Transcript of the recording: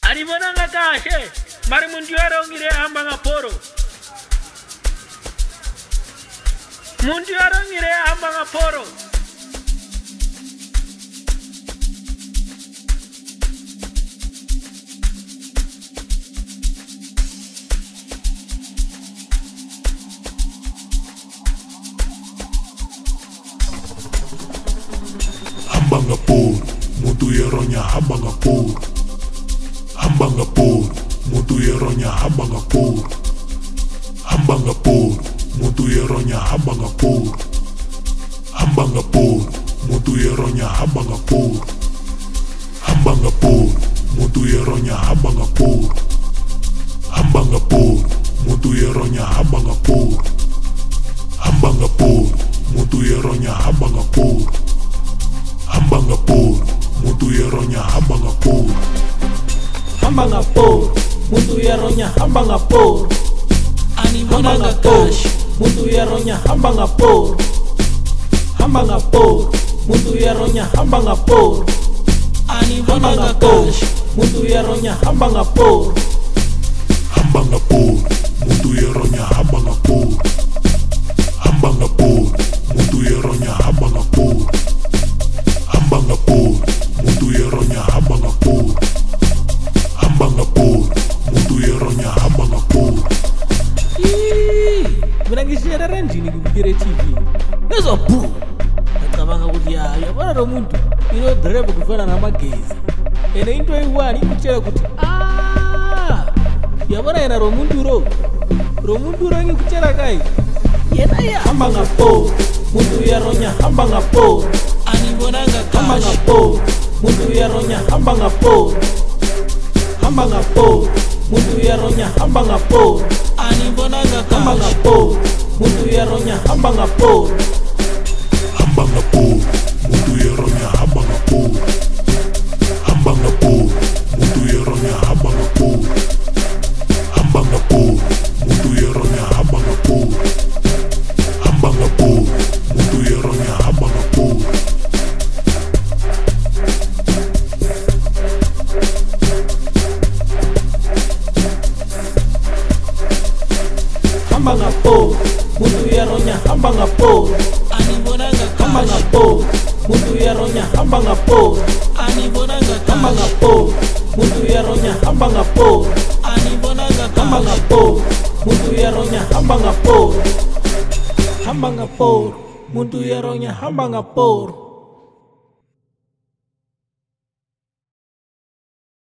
Alibonanga kahle mari muntu yarongire hamba ngaporo. Muntu yarongire hamba ngaporo. Hamba ngaporo, muntu yaronya hamba ngaporo. Hamba ngaporo, muntu yaronya hamba ngaporo. Hamba ngaporo, muntu yaronya hamba ngaporo. Hamba ngaporo, muntu yaronya hamba ngaporo. Hamba ngaporo, muntu yaronya hamba ngaporo. Hamba ngaporo, muntu yaronya hamba ngaporo. Hamba ngaporo, muntu yaronya hamba ngaporo. Hamba ngaporo, muntu yaronya hamba ngaporo. Hamba ngaporo, muntu yaronya hamba ngaporo. Hamba ngaporo, muntu yaronya hamba ngaporo. Hamba ngaporo, muntu yaronya hamba ngaporo. Hamba ngaporo, muntu yaronya hamba ngaporo. Hamba ngaporo, muntu yaronya hamba ngaporo. Hamba ngaporo, muntu yaronya hamba ngaporo. Hamba ngaporo, muntu yaronya hamba ngaporo. Hamba ngaporo, muntu yaronya hamba ngaporo. Mina ngisherera njini kubukire TV nezo bu ngicabanga ukuthi yabona lo muntu ino drive kufana namagezi ene into eyiwani ikutshela ukuthi yabona yena lo muntu ngikutshela kai yena hamba ngaporo muntu yaronya hamba ngaporo anibonanga hamba ngaporo muntu yaronya hamba ngaporo. Hamba ngaporo, muntu yaronya hamba ngaporo. Anibonanga hamba ngaporo, muntu yaronya hamba ngaporo. Hamba ngaporo, muntu yaronya hamba ngaporo. Hamba ngaporo, muntu yaronya hamba ngaporo. Hamba ngaporo, muntu yaronya hamba ngaporo. Hamba ngaporo, muntu yaronya hamba ngaporo. Hamba ngaporo, muntu yaronya hamba ngaporo. Anibonanga hamba ngaporo, muntu yaronya hamba ngaporo. Anibonanga hamba ngaporo, muntu yaronya hamba ngaporo. Anibonanga hamba ngaporo, muntu yaronya hamba ngaporo. Hamba ngaporo, muntu yaronya hamba ngaporo.